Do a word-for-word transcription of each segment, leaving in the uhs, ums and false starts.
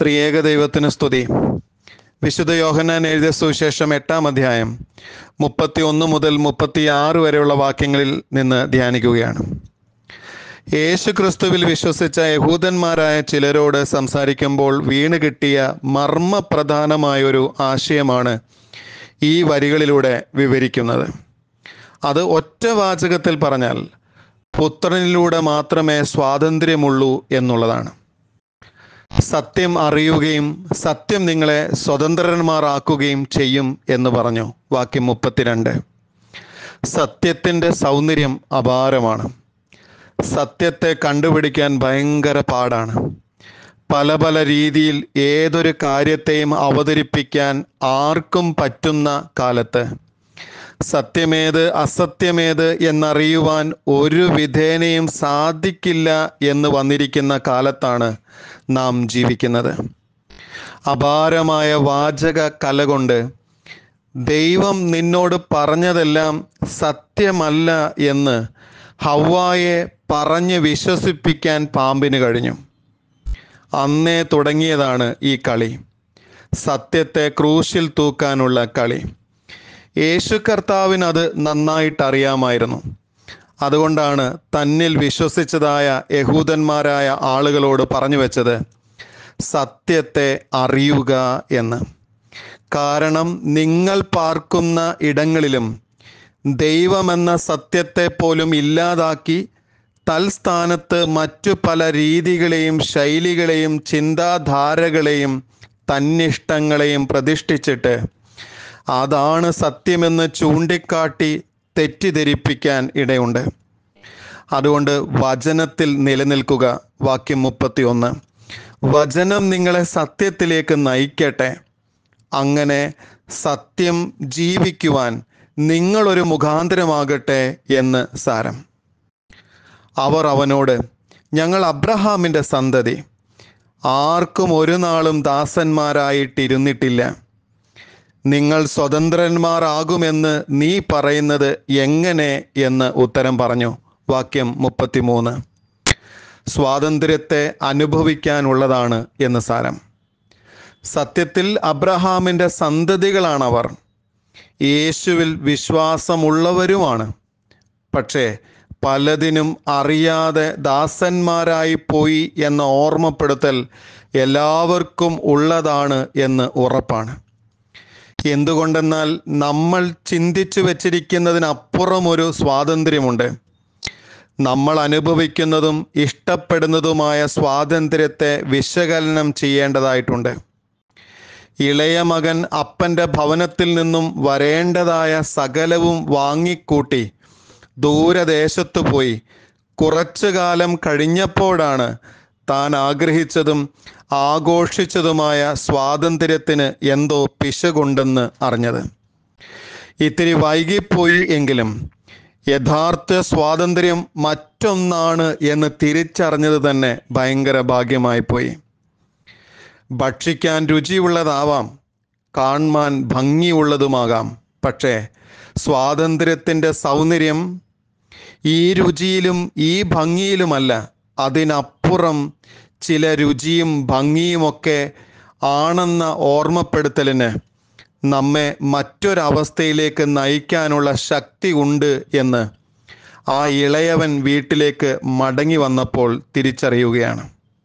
ത്രിയേക ദൈവത്തിന് സ്തുതി. വിശുദ്ധ യോഹന്നാൻ എഴുതിയ സുവിശേഷം എട്ടാം അധ്യായം മുപ്പത്തി ഒന്ന് മുതൽ മുപ്പത്തി ആറ് വരെയുള്ള വാക്യങ്ങളിൽ നിന്ന് ധ്യാനിക്കുകയാണ്. യേശു ക്രിസ്തുവിൽ വിശ്വസിച്ച യഹൂദന്മാരായ ചിലരോട് സംസാരിക്കുമ്പോൾ വീണ് കിട്ടിയ മർമ്മപ്രധാനമായൊരു ആശയമാണ് ഈ വരികളിലൂടെ വിവരിക്കുന്നത്. അത് ഒറ്റ വാചകത്തിൽ പറഞ്ഞാൽ പുത്രനിലൂടെ മാത്രമേ സ്വാതന്ത്ര്യമുള്ളൂ എന്നുള്ളതാണ്. സത്യം അറിയുകയും സത്യം നിങ്ങളെ സ്വതന്ത്രന്മാരാക്കുകയും ചെയ്യും എന്ന് പറഞ്ഞു. വാക്യം മുപ്പത്തിരണ്ട്. സത്യത്തിൻ്റെ സൗന്ദര്യം അപാരമാണ്. സത്യത്തെ കണ്ടുപിടിക്കാൻ ഭയങ്കര പാടാണ്. പല പല രീതിയിൽ ഏതൊരു കാര്യത്തെയും അവതരിപ്പിക്കാൻ ആർക്കും പറ്റുന്ന കാലത്ത് സത്യമേത് അസത്യമേത് എന്നറിയുവാൻ ഒരു വിധേനയും സാധിക്കില്ല എന്ന് വന്നിരിക്കുന്ന കാലത്താണ് നാം ജീവിക്കുന്നത്. അപാരമായ വാചക കല കൊണ്ട് ദൈവം നിന്നോട് പറഞ്ഞതെല്ലാം സത്യമല്ല എന്ന് ഹവ്വായെ പറഞ്ഞ് വിശ്വസിപ്പിക്കാൻ പാമ്പിന് കഴിഞ്ഞു. അന്നേ തുടങ്ങിയതാണ് ഈ കളി, സത്യത്തെ ക്രൂശിൽ തൂക്കാനുള്ള കളി. യേശു കർത്താവിന് അത് നന്നായിട്ട് അറിയാമായിരുന്നു. അതുകൊണ്ടാണ് തന്നിൽ വിശ്വസിച്ചതായ യഹൂദന്മാരായ ആളുകളോട് പറഞ്ഞു വെച്ചത് സത്യത്തെ അറിയുക എന്ന്. കാരണം നിങ്ങൾ പാർക്കുന്ന ഇടങ്ങളിലും ദൈവമെന്ന സത്യത്തെ പോലും ഇല്ലാതാക്കി തൽസ്ഥാനത്ത് മറ്റു പല രീതികളെയും ശൈലികളെയും ചിന്താധാരകളെയും തന്നിഷ്ടങ്ങളെയും പ്രതിഷ്ഠിച്ചിട്ട് അതാണ് സത്യമെന്ന് ചൂണ്ടിക്കാട്ടി തെറ്റിദ്ധരിപ്പിക്കാൻ ഇടയുണ്ട്. അതുകൊണ്ട് വചനത്തിൽ നിലനിൽക്കുക. വാക്യം മുപ്പത്തി ഒന്ന്. വചനം നിങ്ങളെ സത്യത്തിലേക്ക് നയിക്കട്ടെ. അങ്ങനെ സത്യം ജീവിക്കുവാൻ നിങ്ങളൊരു മുഖാന്തരമാകട്ടെ എന്ന് സാരം. അവർ അവനോട്, ഞങ്ങൾ അബ്രഹാമിൻ്റെ സന്തതി, ആർക്കും ഒരു നാളും ദാസന്മാരായിട്ടിരുന്നിട്ടില്ല. നിങ്ങൾ സ്വതന്ത്രന്മാരാകുമെന്ന് നീ പറയുന്നത് എങ്ങനെ എന്ന് ഉത്തരം പറഞ്ഞു. വാക്യം മുപ്പത്തിമൂന്ന്. സ്വാതന്ത്ര്യത്തെ അനുഭവിക്കാനുള്ളതാണ് എന്ന് സാരം. സത്യത്തിൽ അബ്രഹാമിൻ്റെ സന്തതികളാണവർ, യേശുവിൽ വിശ്വാസമുള്ളവരുമാണ്. പക്ഷേ പലതിനും അറിയാതെ ദാസന്മാരായി പോയി എന്ന ഓർമ്മപ്പെടുത്തൽ എല്ലാവർക്കും ഉള്ളതാണ് എന്ന് ഉറപ്പാണ്. എന്തുകൊണ്ടെന്നാൽ നമ്മൾ ചിന്തിച്ചു വച്ചിരിക്കുന്നതിനപ്പുറം ഒരു സ്വാതന്ത്ര്യമുണ്ട്. നമ്മൾ അനുഭവിക്കുന്നതും ഇഷ്ടപ്പെടുന്നതുമായ സ്വാതന്ത്ര്യത്തെ വിശകലനം ചെയ്യേണ്ടതായിട്ടുണ്ട്. ഇളയ മകൻ അപ്പൻ്റെ ഭവനത്തിൽ നിന്നും വരേണ്ടതായ സകലവും വാങ്ങിക്കൂട്ടി ദൂരദേശത്തു പോയി കുറച്ചു കാലം കഴിഞ്ഞപ്പോഴാണ് താൻ ആഗ്രഹിച്ചതും ആഘോഷിച്ചതുമായ സ്വാതന്ത്ര്യത്തിന് എന്തോ പിശകുണ്ടെന്ന് അറിഞ്ഞത്. ഇത്തിരി വൈകിപ്പോയി എങ്കിലും യഥാർത്ഥ സ്വാതന്ത്ര്യം മറ്റൊന്നാണ് എന്ന് തിരിച്ചറിഞ്ഞത് തന്നെ ഭയങ്കര ഭാഗ്യമായി പോയി. ഭക്ഷിക്കാൻ രുചിയുള്ളതാവാം, കാണാൻ ഭംഗിയുള്ളതുമാകാം. പക്ഷേ സ്വാതന്ത്ര്യത്തിൻ്റെ സൗന്ദര്യം ഈ രുചിയിലും ഈ ഭംഗിയിലുമല്ല, അതിനപ്പുറം ചില രുചിയും ഭംഗിയുമൊക്കെ ആണെന്ന ഓർമ്മപ്പെടുത്തലിന് നമ്മെ മറ്റൊരവസ്ഥയിലേക്ക് നയിക്കാനുള്ള ശക്തി ഉണ്ട് എന്ന് ആ ഇളയവൻ വീട്ടിലേക്ക് മടങ്ങി വന്നപ്പോൾ തിരിച്ചറിയുകയാണ്.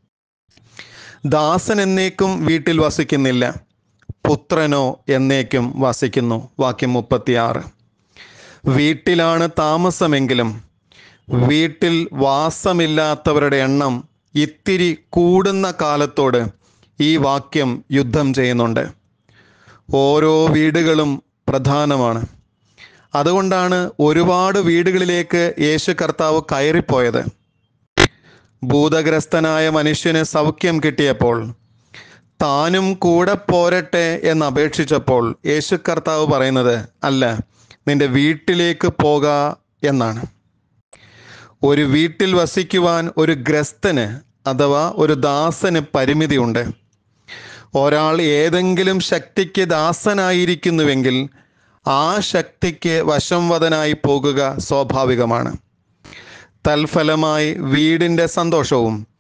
ദാസൻ എന്നേക്കും വീട്ടിൽ വസിക്കുന്നില്ല, പുത്രനോ എന്നേക്കും വസിക്കുന്നു. വാക്യം മുപ്പത്തിയാറ്. വീട്ടിലാണ് താമസമെങ്കിലും വീട്ടിൽ വാസമില്ലാത്തവരുടെ എണ്ണം ഇത്തിരി കൂടുന്ന കാലത്തോട് ഈ വാക്യം യുദ്ധം ചെയ്യുന്നുണ്ട്. ഓരോ വീടുകളും പ്രധാനമാണ്. അതുകൊണ്ടാണ് ഒരുപാട് വീടുകളിലേക്ക് യേശു കർത്താവ് കയറിപ്പോയത്. ഭൂതഗ്രസ്തനായ മനുഷ്യന് സൗഖ്യം കിട്ടിയപ്പോൾ താനും കൂടെ പോരട്ടെ എന്ന് അപേക്ഷിച്ചപ്പോൾ യേശു കർത്താവ് പറയുന്നത് അല്ല, നിന്റെ വീട്ടിലേക്ക് പോക എന്നാണ്. ഒരു വീട്ടിൽ വസിക്കുവാൻ ഒരു ഗ്രസ്തന് അഥവാ ഒരു ദാസന് പരിമിതിയുണ്ട്. ഒരാൾ ഏതെങ്കിലും ശക്തിക്ക് ദാസനായിരിക്കുന്നുവെങ്കിൽ ആ ശക്തിക്ക് വശംവദനായി പോകുക സ്വാഭാവികമാണ്. തൽഫലമായി വീടിൻ്റെ സന്തോഷവും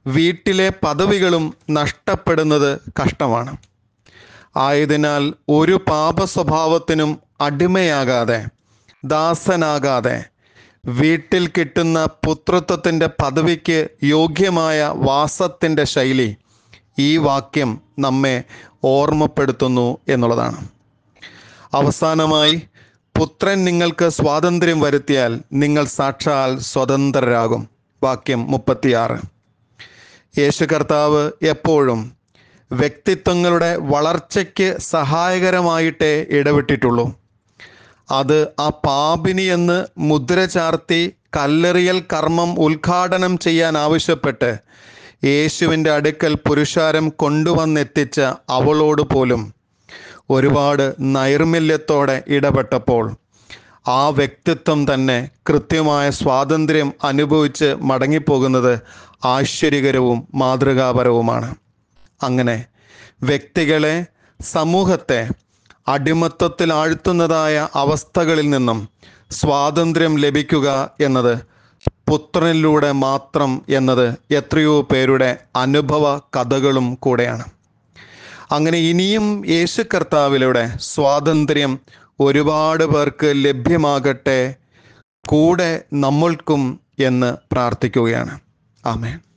വീട്ടിലെ പദവികളും നഷ്ടപ്പെടുന്നത് കഷ്ടമാണ്. ആയതിനാൽ ഒരു പാപ സ്വഭാവത്തിനും അടിമയാകാതെ, ദാസനാകാതെ, വീട്ടിൽ കിട്ടുന്ന പുത്രത്വത്തിൻ്റെ പദവിക്ക് യോഗ്യമായ വാസത്തിൻ്റെ ശൈലി ഈ വാക്യം നമ്മെ ഓർമ്മപ്പെടുത്തുന്നു എന്നുള്ളതാണ്. അവസാനമായി, പുത്രൻ നിങ്ങൾക്ക് സ്വാതന്ത്ര്യം വരുത്തിയാൽ നിങ്ങൾ സാക്ഷാൽ സ്വതന്ത്രരാകും. വാക്യം മുപ്പത്തിയാറ്. യേശു കർത്താവ് എപ്പോഴും വ്യക്തിത്വങ്ങളുടെ വളർച്ചയ്ക്ക് സഹായകരമായിട്ടേ ഇടപെട്ടിട്ടുള്ളൂ. അത് ആ പാപിനി എന്ന് മുദ്ര ചാർത്തി കല്ലെറിയൽ കർമ്മം ഉദ്ഘാടനം ചെയ്യാൻ ആവശ്യപ്പെട്ട് യേശുവിൻ്റെ അടുക്കൽ പുരുഷാരം കൊണ്ടുവന്നെത്തിച്ച അവളോട് പോലും ഒരുപാട് നൈർമല്യത്തോടെ ഇടപെട്ടപ്പോൾ ആ വ്യക്തിത്വം തന്നെ കൃത്യമായ സ്വാതന്ത്ര്യം അനുഭവിച്ച് മടങ്ങിപ്പോകുന്നത് ആശ്ചര്യകരവും മാതൃകാപരവുമാണ്. അങ്ങനെ വ്യക്തികളെ, സമൂഹത്തെ അടിമത്തത്തിൽ ആഴ്ത്തുന്നതായ അവസ്ഥകളിൽ നിന്നും സ്വാതന്ത്ര്യം ലഭിക്കുക എന്നത് പുത്രനിലൂടെ മാത്രം എന്നത് എത്രയോ പേരുടെ അനുഭവ കഥകളും കൂടെയാണ്. അങ്ങനെ ഇനിയും യേശു കർത്താവിലൂടെ സ്വാതന്ത്ര്യം ഒരുപാട് പേർക്ക് ലഭ്യമാകട്ടെ, കൂടെ നമ്മൾക്കും എന്ന് പ്രാർത്ഥിക്കുകയാണ്. ആമേൻ.